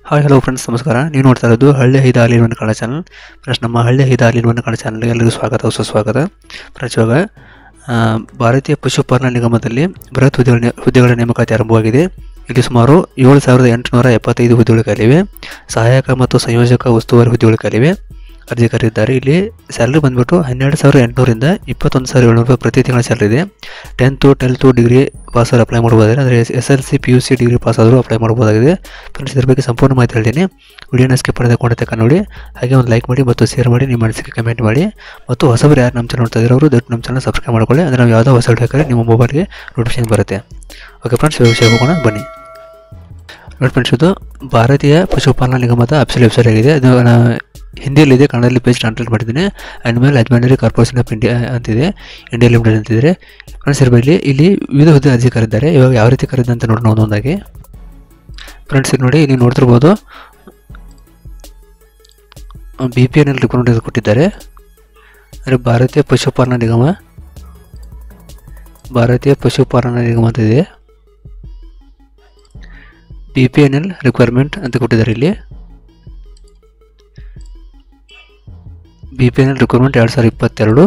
Hi hello friends, ನಮಸ್ಕಾರ. ನೀವು ನೋಡ್ತಾ ಇರೋದು ಹಳ್ಳಿ ಐದು ಆಲಿನ ಒಂದು ಕನ್ನಡ ಚಾನಲ್. ಫ್ರೆಂಡ್ಸ್, ನಮ್ಮ ಹಳ್ಳಿ ಐದು ಆಲಿನ ಒಂದು ಕನ್ನಡ ಚಾನಲ್ಗೆ ಎಲ್ಲರಿಗೂ ಸ್ವಾಗತ, ಸುಸ್ವಾಗತ. ಫ್ರೆಂಡ್ಸ್, ಇವಾಗ ಭಾರತೀಯ ಪಶುಪಾಲನಾ ನಿಗಮದಲ್ಲಿ ಬೃಹತ್ ಹುದ್ದೆಗಳ ನೇಮಕಾತಿ ಆರಂಭವಾಗಿದೆ. ಇಲ್ಲಿ ಸುಮಾರು 7,875 ಹುದ್ದೆಗಳು ಖಾಲಿವೆ. ಸಹಾಯಕ ಮತ್ತು ಸಂಯೋಜಕ ಉಸ್ತುವಾರಿ ಹುದ್ದೆಗಳು ಖಾಲಿವೆ. ಅರ್ಜಿ ಕರೆದಿದ್ದಾರೆ. ಇಲ್ಲಿ ಸ್ಯಾಲರಿ ಬಂದ್ಬಿಟ್ಟು 12,800ರಿಂದ 21,700 ಪ್ರತಿ ತಿಂಗಳ ಸ್ಯಾಲರಿ ಇದೆ. 10th-12th-Degree ಪಾಸ್ ಆದರೂ ಅಪ್ಲೈ ಮಾಡ್ಬೋದಾಗಿದೆ. ಅಂದರೆ SLC PUC ಡಿಗ್ರಿ ಪಾಸ್ ಆದರೂ ಅಪ್ಲೈ ಮಾಡ್ಬೋದಾಗಿದೆ. ಫ್ರೆಂಡ್ಸ್, ಇದ್ರ ಬಗ್ಗೆ ಸಂಪೂರ್ಣ ಮಾಹಿತಿ ಹೇಳ್ತೀನಿ. ವಿಡಿಯೋನ ಸ್ಕಿಪ್ ಮಾಡದೆ ಕೊಂಡ ನೋಡಿ, ಹಾಗೆ ಒಂದು ಲೈಕ್ ಮಾಡಿ ಮತ್ತು ಶೇರ್ ಮಾಡಿ, ನಿಮ್ಮ ಮನಸ್ಸಿಗೆ ಕಮೆಂಟ್ ಮಾಡಿ. ಮತ್ತು ಹೊಸಬರು ಯಾರು ನಮ್ಮ ಚಾನಲ್ ನೋಡ್ತಾ ಇರೋರು ದಯವಿಟ್ಟು ನಮ್ಮ ಚಾನಲ್ ಸಬ್ಸ್ಕ್ರೈಬ್ ಮಾಡ್ಕೊಳ್ಳಿ. ಅಂದರೆ ನಾವು ಯಾವುದೋ ಹೊಸ ವಿಡಿಯೋ ಹಾಕಿದ್ರೆ ನಿಮ್ಮ ಮೊಬೈಲ್ಗೆ ನೋಟಿಫಿಕೇಶನ್ ಬರುತ್ತೆ. ಓಕೆ ಫ್ರೆಂಡ್ಸ್, ವಿಷಯ ಹೋಗೋಣ ಬನ್ನಿ. ನೋಡಿ ಫ್ರೆಂಡ್ಸ್, ಇದು ಭಾರತೀಯ ಪಶುಪಾಲನಾ ನಿಗಮದ ಅಫಿಷಿಯಲ್ ವೆಬ್ಸೈಟ್ ಆಗಿದೆ. ಇದು ಹಿಂದಿಯಲ್ಲಿದೆ, ಕನ್ನಡದಲ್ಲಿ ಪೇಜ್ ಟ್ರಾನ್ಸ್ಲೇಟ್ ಮಾಡಿದ್ದೀನಿ. And husbandry corporation of India ಅಂತಿದೆ, ಇಂಡಿಯಾ ಲಿಮಿಟೆಡ್ ಅಂತಿದ್ದಾರೆ. ಫ್ರೆಂಡ್ಸ್, ಇಲ್ಲಿ ವಿವಿಧ ಹುದ್ದೆ ಅರ್ಜಿ ಕರೆದಿದ್ದಾರೆ. ಇವಾಗ ಯಾವ ರೀತಿ ಕರೆದ ಅಂತ ನೋಡೋಣ ಒಂದೊಂದಾಗಿ. ಫ್ರೆಂಡ್ಸ್, ಇಲ್ಲಿ ನೋಡಿ, ನೀವು ನೋಡ್ತಿರ್ಬೋದು BPNL ರಿಕ್ರೂಟ್ಮೆಂಟ್ ಕೊಟ್ಟಿದ್ದಾರೆ. ಅಂದರೆ ಭಾರತೀಯ ಪಶುಪಾಲನಾ ನಿಗಮ ಅಂತ ಇದೆ. BPNL ರಿಕ್ವೈರ್ಮೆಂಟ್ ಅಂತ ಕೊಟ್ಟಿದ್ದಾರೆ. ಇಲ್ಲಿ BPNL recruitment 2022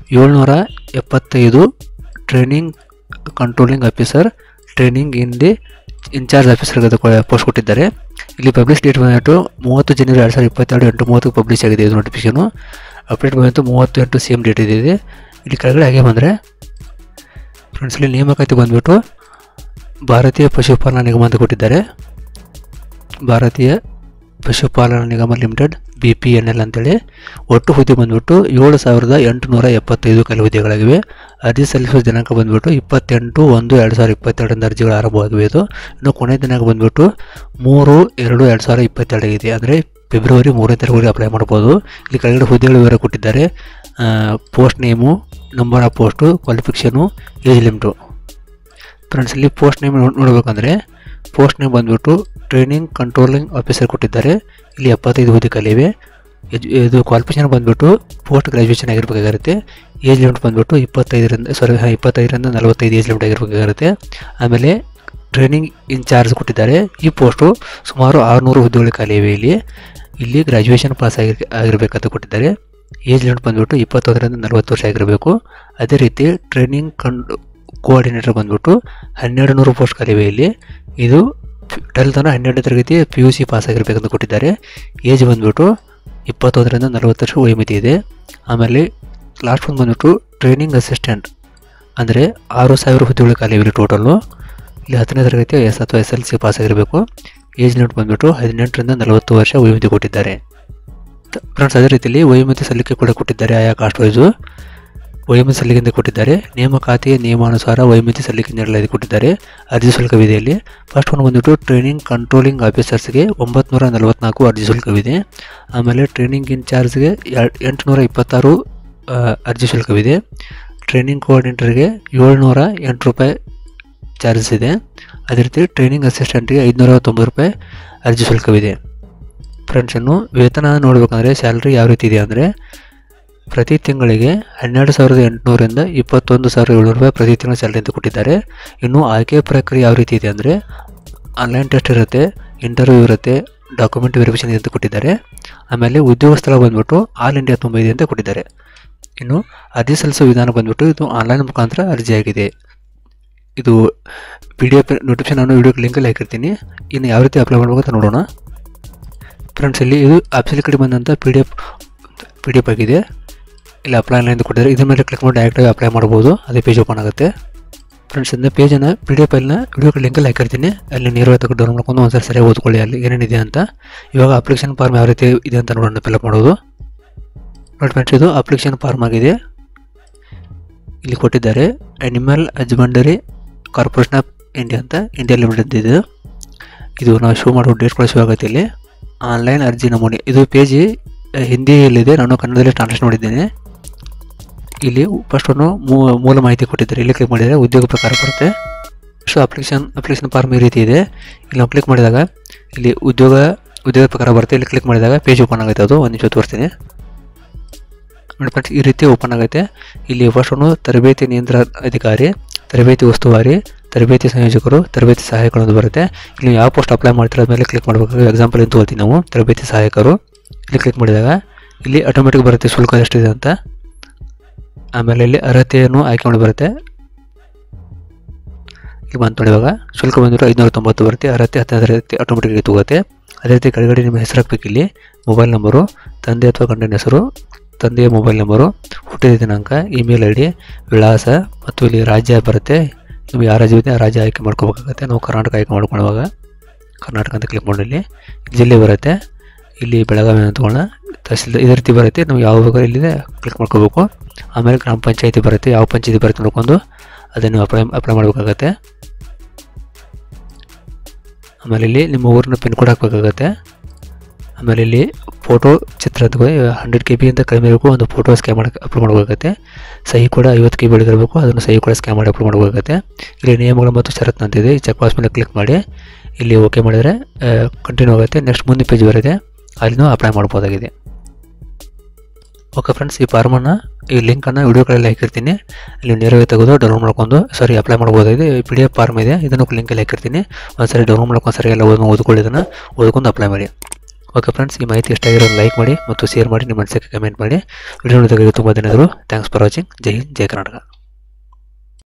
775 training controlling officer, training incharge officer post ಕೊಟ್ಟಿದ್ದಾರೆ. ಇಲ್ಲಿ ಪಬ್ಲಿಷ್ ಡೇಟ್ ಬಂದ್ಬಿಟ್ಟು 30 ಜನವರಿ 2022 8:30 ಪಬ್ಲಿಷ್ ಆಗಿದೆ. ಇದು ನೋಟಿಫಿಕೇಶನು. ಅಪ್ಡೇಟ್ ಬಂತು 38 ಸೇಮ್ ಡೇಟ್ ಇದೆ. ಇಲ್ಲಿ ಕೆಳಗಡೆ ಹಾಗೆ ಬಂದರೆ ಫ್ರೆಂಡ್ಸ್, ಇಲ್ಲಿ ನೇಮಕಾತಿ ಬಂದ್ಬಿಟ್ಟು ಭಾರತೀಯ ಪಶುಪಾಲನಾ ನಿಗಮ ಅಂತ ಕೊಟ್ಟಿದ್ದಾರೆ. ಭಾರತೀಯ ಪಶುಪಾಲನಾ ನಿಗಮ ಲಿಮಿಟೆಡ್ BPNL ಅಂತೇಳಿ. ಒಟ್ಟು ಹುದ್ದೆ ಬಂದ್ಬಿಟ್ಟು 7,875 ಖಾಲಿ ಹುದ್ದೆಗಳಾಗಿವೆ. ಅರ್ಜಿ ಸಲ್ಲಿಸುವ ದಿನಾಂಕ ಬಂದ್ಬಿಟ್ಟು 28/1/2022 ಅರ್ಜಿಗಳು ಆರಂಭವಾಗಿವೆ. ಇನ್ನು ಕೊನೆಯ ದಿನಾಂಕ ಬಂದ್ಬಿಟ್ಟು 3/2/2022 ಆಗಿದೆ. ಅಂದರೆ ಫೆಬ್ರವರಿ 3ನೇ ತಾರೀಕು ಅಪ್ಲೈ ಮಾಡ್ಬೋದು. ಇಲ್ಲಿ ಕೆಳಗಡೆ ಹುದ್ದೆಗಳ ವಿವರ ಕೊಟ್ಟಿದ್ದಾರೆ. Post name, number of post, qualification, age limit. Friends, ಇಲ್ಲಿ ಪೋಸ್ಟ್ ನೇಮ್ ನೋಡಬೇಕಂದ್ರೆ ಪೋಸ್ಟ್ ನೇಮ್ ಬಂದ್ಬಿಟ್ಟು ಟ್ರೈನಿಂಗ್ ಕಂಟ್ರೋಲಿಂಗ್ ಆಫೀಸರ್ ಕೊಟ್ಟಿದ್ದಾರೆ. ಇಲ್ಲಿ 75 ಹುದ್ದೆ ಖಾಲಿವೆ. ಇದು ಕ್ವಾಲಿಫಿಕೇಷನ್ ಬಂದ್ಬಿಟ್ಟು ಪೋಸ್ಟ್ ಗ್ರಾಜುಯೇಷನ್ ಆಗಿರಬೇಕಾಗಿರುತ್ತೆ. ಏಜ್ ಲಿಮಿಟ್ ಬಂದ್ಬಿಟ್ಟು 25ರಿಂದ 45 ಏಜ್ ಲಿಮಿಟ್ ಆಗಿರಬೇಕಾಗಿರುತ್ತೆ. ಆಮೇಲೆ ಟ್ರೈನಿಂಗ್ ಇನ್ಚಾರ್ಜ್ ಕೊಟ್ಟಿದ್ದಾರೆ. ಈ ಪೋಸ್ಟು ಸುಮಾರು 600 ಹುದ್ದೆಗಳು ಖಾಲಿವೆ. ಇಲ್ಲಿ ಗ್ರಾಜುಯೇಷನ್ ಪಾಸ್ ಆಗಿರಬೇಕಂತ ಕೊಟ್ಟಿದ್ದಾರೆ. ಏಜ್ ಲಿಮಿಟ್ ಬಂದ್ಬಿಟ್ಟು 21ರಿಂದ 40 ವರ್ಷ ಆಗಿರಬೇಕು. ಅದೇ ರೀತಿ ಟ್ರೈನಿಂಗ್ ಕೋಆರ್ಡಿನೇಟರ್ ಬಂದ್ಬಿಟ್ಟು 1200 ಪೋಸ್ಟ್ ಖಾಲಿವೆ. ಇದು 12ನೇ ತರಗತಿ PUC ಪಾಸ್ ಆಗಿರಬೇಕಂತ ಕೊಟ್ಟಿದ್ದಾರೆ. ಏಜ್ ಬಂದ್ಬಿಟ್ಟು 21ರಿಂದ 40 ವರ್ಷ ವಯೋಮಿತಿ ಇದೆ. ಆಮೇಲೆ ಲಾಸ್ಟ್ ಒಂದು ಬಂದ್ಬಿಟ್ಟು ಟ್ರೈನಿಂಗ್ ಅಸಿಸ್ಟೆಂಟ್, ಅಂದರೆ 6,000 ಹುದ್ದೆಗಳು ಖಾಲಿವೆ ಟೋಟಲ್ಲು. ಇಲ್ಲಿ 10ನೇ ತರಗತಿ ಅಥವಾ SLC ಪಾಸ್ ಆಗಿರಬೇಕು. ಏಜ್ ಲಿಮಿಟ್ ಬಂದ್ಬಿಟ್ಟು 18ರಿಂದ 40 ವರ್ಷ ವಯೋಮಿತಿ ಕೊಟ್ಟಿದ್ದಾರೆ. ಫ್ರೆಂಡ್ಸ್, ಅದೇ ರೀತಿಯಲ್ಲಿ ವಯೋಮಿತಿ ಸಲ್ಲಿಕೆ ಕೂಡ ಕೊಟ್ಟಿದ್ದಾರೆ. ಆಯಾ ಕಾಸ್ಟ್ ವೈಸು ವಯೋಮಿತಿ ಸಲ್ಲಿಕೆಯಿಂದ ಕೊಟ್ಟಿದ್ದಾರೆ. ನೇಮಕಾತಿಯ ನಿಯಮಾನುಸಾರ ವಯೋಮಿತಿ ಸಲ್ಲಿಕೆ ನೀಡಲಾಗಿದೆ ಕೊಟ್ಟಿದ್ದಾರೆ. ಅರ್ಜಿ ಶುಲ್ಕವಿದೆ. ಇಲ್ಲಿ ಫಸ್ಟ್ ಒಂದು ಬಂದ್ಬಿಟ್ಟು ಟ್ರೈನಿಂಗ್ ಕಂಟ್ರೋಲಿಂಗ್ ಆಫೀಸರ್ಸ್ಗೆ 944 ಅರ್ಜಿ ಶುಲ್ಕವಿದೆ. ಆಮೇಲೆ ಟ್ರೈನಿಂಗ್ ಇನ್ಚಾರ್ಜ್ಗೆ 826 ಅರ್ಜಿ ಶುಲ್ಕವಿದೆ. ಟ್ರೈನಿಂಗ್ ಕೋಆರ್ಡಿನೇಟರ್ಗೆ 708 ರೂಪಾಯಿ ಚಾರ್ಜಸ್ ಇದೆ. ಅದೇ ರೀತಿ ಟ್ರೈನಿಂಗ್ ಅಸಿಸ್ಟೆಂಟ್ಗೆ 590 ರೂಪಾಯಿ ಅರ್ಜಿ ಶುಲ್ಕವಿದೆ. ಫ್ರೆಂಡ್ಸ್, ಇನ್ನು ವೇತನ ನೋಡಬೇಕಂದ್ರೆ ಸ್ಯಾಲ್ರಿ ಯಾವ ರೀತಿ ಇದೆ ಅಂದರೆ ಪ್ರತಿ ತಿಂಗಳಿಗೆ 12,800ರಿಂದ 21,700 ರೂಪಾಯಿ ಪ್ರತಿ ತಿಂಗಳ ಸ್ಯಾಲರಿ ಅಂತ ಕೊಟ್ಟಿದ್ದಾರೆ. ಇನ್ನು ಆಯ್ಕೆ ಪ್ರಕ್ರಿಯೆ ಯಾವ ರೀತಿ ಇದೆ ಅಂದರೆ ಆನ್ಲೈನ್ ಟೆಸ್ಟ್ ಇರುತ್ತೆ, ಇಂಟರ್ವ್ಯೂ ಇರುತ್ತೆ, ಡಾಕ್ಯುಮೆಂಟ್ ವೆರಿಫಿಕೇಷನ್ ಅಂತ ಕೊಟ್ಟಿದ್ದಾರೆ. ಆಮೇಲೆ ಉದ್ಯೋಗ ಸ್ಥಳ ಬಂದ್ಬಿಟ್ಟು ಆಲ್ ಇಂಡಿಯಾ 95 ಅಂತ ಕೊಟ್ಟಿದ್ದಾರೆ. ಇನ್ನು ಅರ್ಜಿ ಸಲ್ಲಿಸುವ ವಿಧಾನ ಬಂದ್ಬಿಟ್ಟು ಇದು ಆನ್ಲೈನ್ ಮುಖಾಂತರ ಅರ್ಜಿಯಾಗಿದೆ. ಇದು PDF ನೋಟಿಫಿಕೇಶನ್ ನಾನು ವಿಡಿಯೋಗೆ ಲಿಂಕಲ್ಲಿ ಹಾಕಿರ್ತೀನಿ. ಇನ್ನು ಯಾವ ರೀತಿ ಅಪ್ಲೈ ಮಾಡಬೇಕು ಅಂತ ನೋಡೋಣ. ಫ್ರೆಂಡ್ಸ್, ಇಲ್ಲಿ ಇದು ಆಫೀಸಲ್ಲಿ ಕಡೆ ಬಂದಂಥ PDF ಆಗಿದೆ. ಇಲ್ಲಿ ಅಪ್ಲೈ ಅಂತ ಕೊಟ್ಟಿದ್ದಾರೆ. ಇದ್ರ ಮೇಲೆ ಕ್ಲಿಕ್ ಮಾಡಿ ಡೈರೆಕ್ಟಾಗಿ ಅಪ್ಲೈ ಮಾಡ್ಬೋದು. ಅದೇ ಪೇಜ್ ಓಪನ್ ಆಗುತ್ತೆ. ಫ್ರೆಂಡ್ಸ್, ಇಂದ ಪೇಜನ್ನು PDF ಫೈಲ್ನ ವಿಡಿಯೋಗೆ ಲಿಂಕಲ್ಲಿ ಹಾಕಿರ್ತೀನಿ. ಅಲ್ಲಿ ನೇರವಾಗಿ ತಗೊಂಡು ಡೌನ್ಲೋಡ್ ಮಾಡ್ಕೊಂಡು ಒಂದ್ಸರಿ ಸರಿಯಾಗಿ ಓದ್ಕೊಳ್ಳಿ ಅಲ್ಲಿ ಏನೇನಿದೆ ಅಂತ. ಇವಾಗ ಅಪ್ಲಿಕೇಶನ್ ಫಾರ್ಮ್ ಯಾವ ರೀತಿ ಇದೆ ಅಂತ ನೋಡೋಣ ಫಿಲಪ್ ಮಾಡೋದು. ನೋಡಿ ಫ್ರೆಂಡ್ಸ್, ಇದು ಅಪ್ಲಿಕೇಶನ್ ಫಾರ್ಮ್ ಆಗಿದೆ. ಇಲ್ಲಿ ಕೊಟ್ಟಿದ್ದಾರೆ animal husbandry corporation of India ಅಂತ, ಇಂಡಿಯಾ ಲಿಮಿಟೆಡ್ ಇದೆ. ಇದು ನಾವು ಶೋ ಮಾಡೋ ಡೇಟ್ ಕೂಡ ಶೋ ಆಗುತ್ತೆ. ಇಲ್ಲಿ ಆನ್ಲೈನ್ ಅರ್ಜಿ ನಮೂನೆ. ಇದು ಪೇಜ್ ಹಿಂದಿಯಲ್ಲಿದೆ, ನಾನು ಕನ್ನಡದಲ್ಲಿ ಟ್ರಾನ್ಸ್ಲೇಟ್ ಮಾಡಿದ್ದೇನೆ. ಇಲ್ಲಿ ಫಸ್ಟ್ ಒಂದು ಮೂಲ ಮಾಹಿತಿ ಕೊಟ್ಟಿದ್ದಾರೆ. ಇಲ್ಲಿ ಕ್ಲಿಕ್ ಮಾಡಿದರೆ ಉದ್ಯೋಗ ಪ್ರಕಾರ ಬರುತ್ತೆ. ಸೊ ಅಪ್ಲಿಕೇಶನ್ ಫಾರ್ಮ್ ಈ ರೀತಿ ಇದೆ. ಇಲ್ಲಿ ನಾವು ಕ್ಲಿಕ್ ಮಾಡಿದಾಗ ಇಲ್ಲಿ ಉದ್ಯೋಗ ಪ್ರಕಾರ ಬರುತ್ತೆ. ಇಲ್ಲಿ ಕ್ಲಿಕ್ ಮಾಡಿದಾಗ ಪೇಜ್ ಓಪನ್ ಆಗುತ್ತೆ. ಅದು ಒಂದು ನಿಮಿಷ ತೋರಿಸ್ತೀನಿ. ನೋಡಿ ಫ್ರೆಂಡ್ಸ್, ಈ ರೀತಿ ಓಪನ್ ಆಗುತ್ತೆ. ಇಲ್ಲಿ ಫಸ್ಟ್ ಒಂದು ತರಬೇತಿ ನಿಯಂತ್ರಣ ಅಧಿಕಾರಿ, ತರಬೇತಿ ಉಸ್ತುವಾರಿ, ತರಬೇತಿ ಸಂಯೋಜಕರು, ತರಬೇತಿ ಸಹಾಯಕರು ಅಂತ ಬರುತ್ತೆ. ಇಲ್ಲಿ ಯಾವ ಪೋಸ್ಟ್ ಅಪ್ಲೈ ಮಾಡ್ತೀರ ಮೇಲೆ ಕ್ಲಿಕ್ ಮಾಡಬೇಕು. ಎಕ್ಸಾಂಪಲ್ ಅಂತ ತಗೋತೀವಿ ನಾವು ತರಬೇತಿ ಸಹಾಯಕರು. ಇಲ್ಲಿ ಕ್ಲಿಕ್ ಮಾಡಿದಾಗ ಇಲ್ಲಿ ಆಟೋಮೆಟಿಕ್ ಬರುತ್ತೆ ಶುಲ್ಕ ಎಷ್ಟಿದೆ ಅಂತ. ಆಮೇಲೆ ಇಲ್ಲಿ ಅರ್ಹತೆಯನ್ನು ಆಯ್ಕೆ ಮಾಡಿ ಬರುತ್ತೆ. ಇಲ್ಲಿ ಬಂತು ನೋಡಿ, ಇವಾಗ ಶುಲ್ಕ ಬಂದಿರೋ 590 ಬರುತ್ತೆ. ಅರ್ಹತೆ 10ನೇ ತರಗತಿ ಆಟೋಮೆಟಿಕ್ ತಗೋತ್ತೆ. ಅದೇ ರೀತಿ ಕೆಳಗಡೆ ನಿಮ್ಮ ಹೆಸರು ಹಾಕಬೇಕು. ಇಲ್ಲಿ ಮೊಬೈಲ್ ನಂಬರು, ತಂದೆ ಅಥವಾ ಗಂಡನ ಹೆಸರು, ತಂದೆಯ ಮೊಬೈಲ್ ನಂಬರು, ಹುಟ್ಟಿದ ದಿನಾಂಕ, ಇಮೇಲ್ ID, ವಿಳಾಸ ಮತ್ತು ಇಲ್ಲಿ ರಾಜ್ಯ ಬರುತ್ತೆ. ನೀವು ಯಾವ ರಾಜ್ಯ ಇದೆ ಆ ರಾಜ್ಯ ಆಯ್ಕೆ ಮಾಡ್ಕೋಬೇಕಾಗುತ್ತೆ. ನಾವು ಕರ್ನಾಟಕ ಆಯ್ಕೆ ಮಾಡ್ಕೊಳ್ಳುವಾಗ ಕರ್ನಾಟಕ ಅಂತ ಕ್ಲಿಕ್ ಮಾಡಿ ಇಲ್ಲಿ ಜಿಲ್ಲೆ ಬರುತ್ತೆ. ಇಲ್ಲಿ ಬೆಳಗಾವಿ ಅಂತಕೊಳ್ಳೋಣ. ತಹಸೀಲ್ದಾರ್ ಇದೇ ರೀತಿ ಬರುತ್ತೆ. ನಾವು ಯಾವ ಇಲ್ಲಿದೆ ಕ್ಲಿಕ್ ಮಾಡ್ಕೋಬೇಕು. ಆಮೇಲೆ ಗ್ರಾಮ ಪಂಚಾಯತಿ ಬರುತ್ತೆ. ಯಾವ ಪಂಚಾಯತಿ ಬರುತ್ತೆ ನೋಡ್ಕೊಂಡು ಅದನ್ನು ಅಪ್ಲೈ ಮಾಡಬೇಕಾಗತ್ತೆ. ಆಮೇಲೆ ಇಲ್ಲಿ ನಿಮ್ಮ ಊರಿನ ಪಿನ್ ಕೋಡ್ ಹಾಕಬೇಕಾಗತ್ತೆ. ಆಮೇಲೆ ಇಲ್ಲಿ ಫೋಟೋ ಚಿತ್ರ 100 KB ಅಂತ ಕಡಿಮೆ ಇರಬೇಕು. ಒಂದು ಫೋಟೋ ಸ್ಕ್ಯಾನ್ ಮಾಡಿ ಅಪ್ಲೋಡ್ ಮಾಡಬೇಕಾಗತ್ತೆ. ಸಹಿ ಕೂಡ 50 KB ಇರಬೇಕು. ಅದನ್ನು ಸಹಿ ಕೂಡ ಸ್ಕ್ಯಾನ್ ಮಾಡಿ ಅಪ್ಲೋಡ್ ಮಾಡಬೇಕಾಗತ್ತೆ. ಇಲ್ಲಿ ನಿಯಮಗಳು ಮತ್ತು ಷರತ್ತು ಅಂತಿದೆ. ಈ ಚೆಕ್ ಬಾಕ್ಸ್ ಮೇಲೆ ಕ್ಲಿಕ್ ಮಾಡಿ ಇಲ್ಲಿ ಓಕೆ ಮಾಡಿದರೆ ಕಂಟಿನ್ಯೂ ಆಗುತ್ತೆ. ನೆಕ್ಸ್ಟ್ ಮುಂದೆ ಪೇಜ್ ಬರುತ್ತೆ, ಅಲ್ಲಿ ನಾವು ಅಪ್ಲೈ ಮಾಡ್ಬೋದಾಗಿದೆ. ಓಕೆ ಫ್ರೆಂಡ್ಸ್, ಈ ಫಾರ್ಮನ್ನು ಈ ಲಿಂಕನ್ನು ವಿಡಿಯೋಗಳಲ್ಲಿ ಹಾಕಿರ್ತೀನಿ. ಇಲ್ಲಿ ನೇರವಾಗಿ ತೆಗೆದು ಡೌನ್ಲೋಡ್ ಮಾಡ್ಕೊಂಡು ಅಪ್ಲೈ ಮಾಡ್ಬೋದಾಗಿದೆ. PDF ಫಾರ್ಮ್ ಇದೆ, ಇದನ್ನು ಲಿಂಕಲ್ಲಿ ಹಾಕಿರ್ತೀನಿ. ಒಂದ್ಸರಿ ಡೌನ್ಲೋಡ್ ಮಾಡ್ಕೊಂಡು ಸರಿ ಎಲ್ಲ ಓದ್ಕೊಳ್ಳಿ, ಇದನ್ನು ಓದ್ಕೊಂಡು ಅಪ್ಲೈ ಮಾಡಿ. ಓಕೆ ಫ್ರೆಂಡ್ಸ್, ಈ ಮಾಹಿತಿ ಇಷ್ಟ ಆಗಿರೋದು ಲೈಕ್ ಮಾಡಿ ಮತ್ತು ಶೇರ್ ಮಾಡಿ, ನಿಮ್ಮ ಅನಿಸಿಕೆ ಕಮೆಂಟ್ ಮಾಡಿ. ವಿಡಿಯೋ ನೋಡಿದಾಗ ತುಂಬ ಧನ್ಯವಾದಗಳು. Thanks for watching. ಜೈ ಹಿಂದ್, ಜೈ ಕರ್ನಾಟಕ.